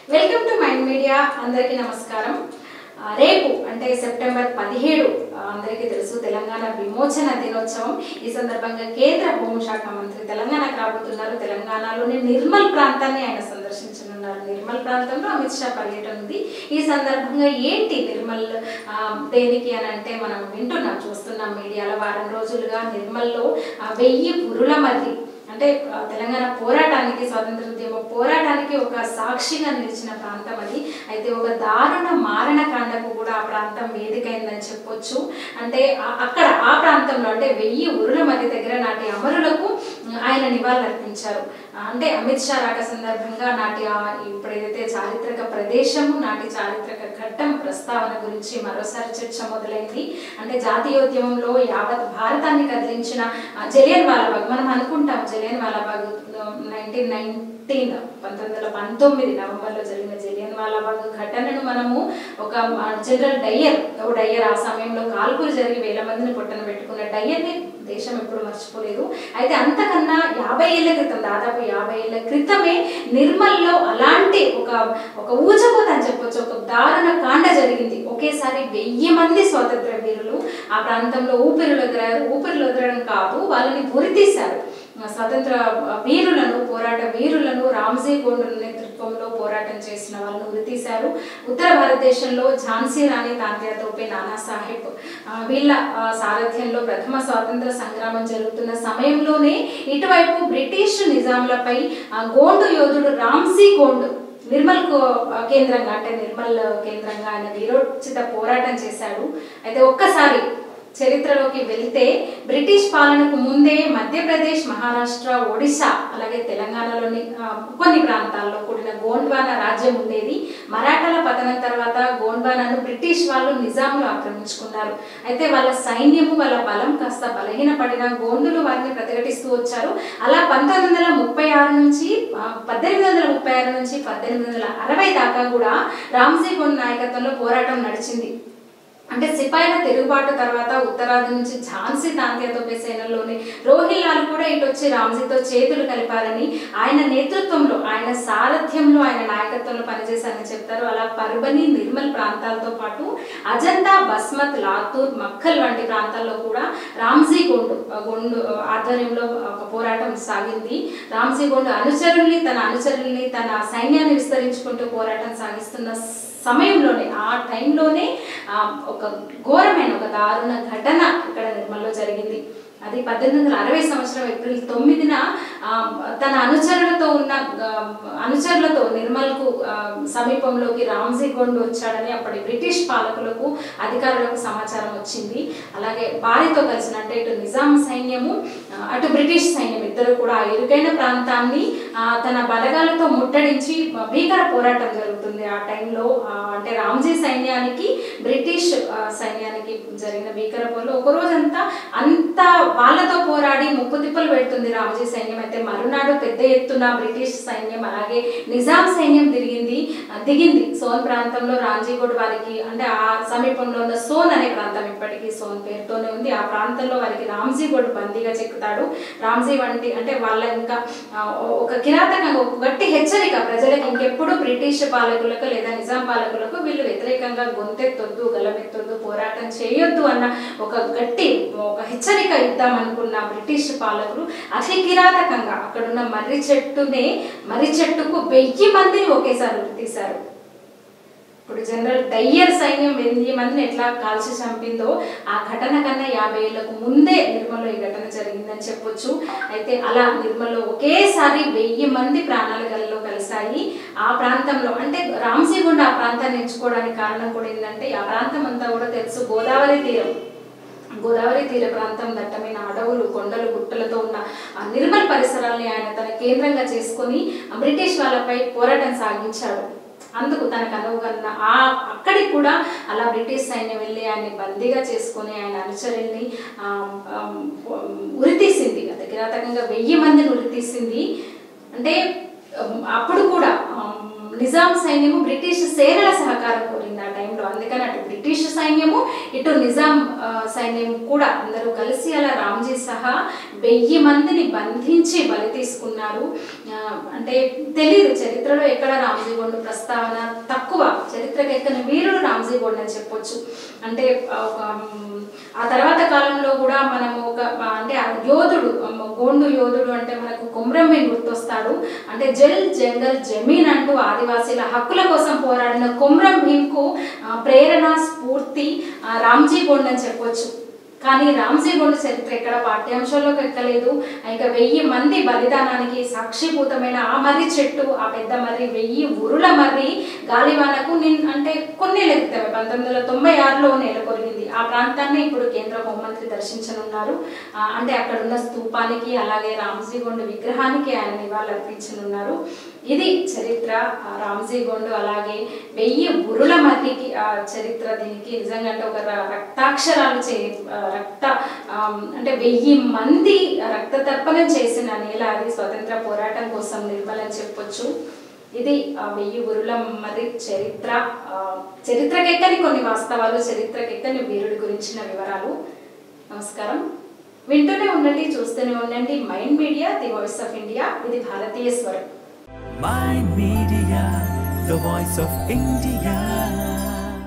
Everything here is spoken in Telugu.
Welcome to mind media. అందరికీ నమస్కారం. రేపు అంటే సెప్టెంబర్ 17 అందరికీ తెలుసు తెలంగాణ విమోచన దినోత్సవం. ఈ సందర్భంగా కేంద్ర హోంశాఖ మంత్రి తెలంగాణకు రాబోతున్నారు. తెలంగాణలోని నిర్మల్ ప్రాంతాన్ని ఆయన సందర్శించనున్నారు. నిర్మల్ ప్రాంతంలో అమిత్ షా పర్యటన ఉంది. ఈ సందర్భంగా ఏంటి నిర్మల్ దేనికి అని అంటే మనం వింటున్నాం, చూస్తున్నాం మీడియాలో వారం రోజులుగా నిర్మల్లో 1000 పురుల మధ్య అంటే తెలంగాణ పోరాటానికి, స్వాతంత్రోద్యమ పోరాటానికి ఒక సాక్షిగా నిలిచిన ప్రాంతం అది. అయితే ఒక దారుణ మారణకాండకు కూడా ఆ ప్రాంతం వేదికైందని చెప్పొచ్చు. అంటే అక్కడ ఆ ప్రాంతంలో అంటే 1000 ఉరుల మధ్య దగ్గర నాటి అమరులకు ఆయన నివాళులర్పించారు. అంటే అమిత్ షా రాక సందర్భంగా నాటి ఇప్పుడు ఏదైతే చారిత్రక ప్రదేశము, నాటి చారిత్రక ఘట్టం ప్రస్తావన గురించి మరోసారి చర్చ మొదలైంది. అంటే జాతీయోద్యమంలో యావత్ భారతాన్ని కదిలించిన జలియన్ వాలాబాగ్, మనం అనుకుంటాం జలియన్ వాలాబాగ్ 1919 నవంబర్లో జరిగిన జలియన్ వాలాబాగ్ ఘటనను మనము ఒక జనరల్ డయ్యర్ ఆ సమయంలో కాల్పులు జరిగి 1000 మందిని పొట్టన పెట్టుకున్న డయ్యర్ని దేశం ఎప్పుడు మర్చిపోలేదు. అయితే అంతకన్నా 50 ఏళ్ల క్రితం, దాదాపు 50 ఏళ్ల క్రితమే నిర్మల్లో అలాంటి ఒక ఊచకోత అని చెప్పొచ్చు, ఒక దారుణ కాండ జరిగింది. ఒకేసారి 1000 మంది స్వాతంత్ర వీరులు ఆ ప్రాంతంలో ఊపిరులు వదలడం కాదు, వాళ్ళని గురితీశారు. స్వతంత్ర వీరులను, పోరాట వీరులను, రామ్జీ గోండ్ నేతృత్వంలో పోరాటం చేసిన వాళ్ళను ఉరితీశారు. ఉత్తర భారతదేశంలో ఝాన్సీ రాణి తాంత్యా తోపే, నానా సాహెబ్ వీళ్ళ సారథ్యంలో ప్రథమ స్వాతంత్ర సంగ్రామం జరుగుతున్న సమయంలోనే ఇటువైపు బ్రిటిష్ నిజాంలపై గోండు యోధుడు రామ్జీ గోండ్ నిర్మల్ కేంద్రంగా అంటే నిర్మల్ కేంద్రంగా ఆయన వీరోచిత పోరాటం చేశాడు. అయితే ఒక్కసారి చరిత్రలోకి వెళ్తే బ్రిటిష్ పాలనకు ముందే మధ్యప్రదేశ్, మహారాష్ట్ర, ఒడిశా అలాగే తెలంగాణలోని కొన్ని ప్రాంతాల్లో కూడిన గోండ్వానా రాజ్యం ఉండేది. మరాఠాల పతనం తర్వాత గోండ్వానాను బ్రిటిష్ వాళ్ళు నిజాములు ఆక్రమించుకున్నారు. అయితే వాళ్ళ సైన్యము, వాళ్ళ బలం కాస్త బలహీనపడిన గోండులు వారిని ప్రతిఘటిస్తూ వచ్చారు. అలా 1836 నుంచి 1860 దాకా కూడా రామ్జీ గోండ్ నాయకత్వంలో పోరాటం నడిచింది. అంటే సిపాయిల తిరుగుబాటు తర్వాత ఉత్తరాది నుంచి ఝాన్సీ తాంత్యా తోపే సేనలోని రోహిల్లాలు కూడా ఇటు వచ్చి రామ్జీతో చేతులు కలిపారని, ఆయన నేతృత్వంలో, ఆయన సారథ్యంలో, ఆయన నాయకత్వంలో పనిచేశారని చెప్తారు. అలా పర్బని, నిర్మల్ ప్రాంతాలతో పాటు అజంతా, బస్మత్, లాతూర్, మక్కల్ వంటి ప్రాంతాల్లో కూడా రామ్జీ గోండ్ ఆధ్వర్యంలో ఒక పోరాటం సాగింది. రామ్జీ గోండ్ అనుచరుల్ని తన సైన్యాన్ని విస్తరించుకుంటూ పోరాటం సాగిస్తున్న సమయంలోనే, ఆ టైంలోనే ఒక ఘోరమైన, ఒక దారుణ ఘటన ఇక్కడ నిర్మల్లో జరిగింది. అది 1860 సంవత్సరం ఏప్రిల్ 9న తన అనుచరులతో నిర్మల్కు సమీపంలోకి రామ్జీ గోండ్ వచ్చాడని అప్పటి బ్రిటిష్ పాలకులకు, అధికారులకు సమాచారం వచ్చింది. అలాగే వారితో కలిసిన అంటే ఇటు నిజాం సైన్యము, అటు బ్రిటిష్ సైన్యం ఇద్దరు కూడా ఆ ఇరుకైన ప్రాంతాన్ని తన బలగాలతో ముట్టడించి భీకర పోరాటం జరుగుతుంది. ఆ టైంలో అంటే రామ్జీ సైన్యానికి, బ్రిటిష్ సైన్యానికి జరిగిన భీకర పోరులో ఒక రోజంతా అంతా వాళ్ళతో పోరాడి ముప్పు తిప్పలు పెడుతుంది రామ్జీ సైన్యం. అయితే మరునాడు పెద్ద ఎత్తున బ్రిటిష్ సైన్యం అలాగే నిజాం సైన్యం దిగింది సోన్ ప్రాంతంలో. రామ్జీ గోండ్ వారికి అంటే ఆ సమీపంలో ఉన్న సోన్ అనే ప్రాంతం ఇప్పటికీ సోన్ పేరుతోనే ఉంది. ఆ ప్రాంతంలో వారికి రామ్జీ గోండ్ బందీగా చెక్కుతాడు. రామ్జీ వంటి అంటే వాళ్ళ ఇంకా ఒక కిరాతకంగా, ఒక గట్టి హెచ్చరిక ప్రజలకు, ఇంకెప్పుడు బ్రిటిష్ పాలకులకు లేదా నిజాం పాలకులకు వీళ్ళు వ్యతిరేకంగా గొంతెత్తొద్దు, గలమెత్తొద్దు, పోరాటం చేయొద్దు అన్న ఒక గట్టి హెచ్చరిక ఇద్దామనుకున్న బ్రిటిష్ పాలకులు అతి కిరాతకంగా అక్కడున్న మర్రి చెట్టుకు 1000 మందిని ఒకేసారి ఉరితీశారు. ఇప్పుడు జనరల్ డయ్యర్ సైన్యం 1000 మందిని ఎట్లా కాల్చి చంపిందో ఆ ఘటన కన్నా 50 ఏళ్లకు ముందే నిర్మల్లో ఈ ఘటన జరిగిందని చెప్పొచ్చు. అయితే అలా నిర్మల్లో ఒకేసారి 1000 మంది ప్రాణాలు గల్లో కలిశాయి. ఆ ప్రాంతంలో అంటే రామ్జీ గోండ్ ఆ ప్రాంతాన్ని ఎంచుకోవడానికి కారణం కూడా ఏంటంటే ఆ ప్రాంతం అంతా కూడా తెలుసు గోదావరి తీర ప్రాంతం, దట్టమైన అడవులు, కొండలు, గుట్టలతో ఉన్న నిర్మల్ పరిసరాల్ని ఆయన తన కేంద్రంగా చేసుకొని బ్రిటిష్ వాళ్ళపై పోరాటం సాగించాడు. అందుకు తనకు అనువుగన్న అక్కడికి కూడా అలా బ్రిటిష్ సైన్యం వెళ్ళి ఆయన్ని బందీగా చేసుకొని ఆయన అనుచరుల్ని ఉరితీసింది. అంత కిరాతకంగా 1000 మందిని ఉరితీసింది. అంటే అప్పుడు కూడా నిజాం సైన్యము బ్రిటిష్ సేనల సహకారం కోరింది ఆ టైంలో. అందుకని అటు బ్రిటిష్ సైన్యము ఇటు నిజాం సైన్యం కూడా అందరూ కలిసి అలా రామ్జీ సహా 1000 మందిని బంధించి బలి తీసుకున్నారు. అంటే తెలియదు చరిత్రలో ఎక్కడ రామ్జీ గోండు ప్రస్తావన తక్కువ, చరిత్రకు ఎక్కని వీరుడు రామ్జీ గోండు అని చెప్పొచ్చు. అంటే ఆ తర్వాత కాలంలో కూడా మనము అంటే యోధుడు, గోండు యోధుడు అంటే మనకు కొమ్రం భీం గుర్తొస్తాడు. అంటే జల్ జంగల్ జమీన్ అంటూ ఆదివాసీల హక్కుల కోసం పోరాడిన కొమ్రం భీంకు ప్రేరణ స్ఫూర్తి రామ్జీ గోండు అని చెప్పొచ్చు. కానీ రామ్జీ గోండు చరిత్ర ఎక్కడ పాఠ్యాంశాల్లోకి ఎక్కలేదు. ఇంకా 1000 మంది బలిదానానికి సాక్షిభూతమైన ఆ మర్రి చెట్టు, ఆ పెద్ద మర్రి, 1000 ఉరుల మర్రి గాలివానకు అంటే కొన్ని లెక్కితమే 1996లో నెలకొరిగింది. ఆ ప్రాంతాన్ని ఇప్పుడు కేంద్ర హోంమంత్రి దర్శించనున్నారు. అంటే అక్కడ ఉన్న స్తూపానికి అలాగే రామ్జీ గోండు విగ్రహానికి ఆయన నివాళులర్పించనున్నారు. ఇది చరిత్ర రామ్జీ గోండు. అలాగే 1000 ఉరుల మర్రికి చరిత్ర. దీనికి నిజంగా అంటే ఒక రక్తాక్షరాలు అంటే 1000 మంది రక్త తర్పణం చేసిన నేల అది. స్వతంత్ర పోరాటం కోసం నిర్మలని చెప్పొచ్చు. ఇది 1000 ఉరుల మర్రి చరిత్ర. చరిత్రకెక్కని కొన్ని వాస్తవాలు, చరిత్రకెక్కని వీరుడి గురించిన వివరాలు. నమస్కారం. వింటూనే ఉండండి, చూస్తూనే ఉండండి mind media, the voice of India. ఇది భారతీయ స్వరం. Mind Media, the voice of India.